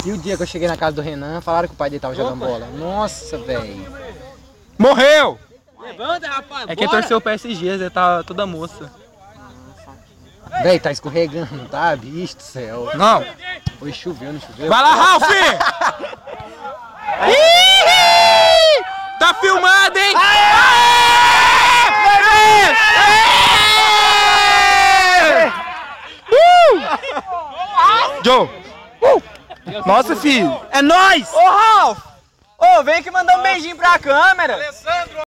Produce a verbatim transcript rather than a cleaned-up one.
E o dia que eu cheguei na casa do Renan, falaram que o pai dele tava jogando bola. Nossa, velho. Morreu! Levanta, rapaz, É que torceu o P S G, ele tá toda moça. Véi, tá escorregando, tá? Bicho do céu. Não. Oi, choveu, não choveu? Vai lá, Ralf! Tá filmado, hein? Aê! Uh! Joe! Uh! Nossa, filho! É nóis! Ô, Ralf! Ô, vem aqui mandar um beijinho pra câmera.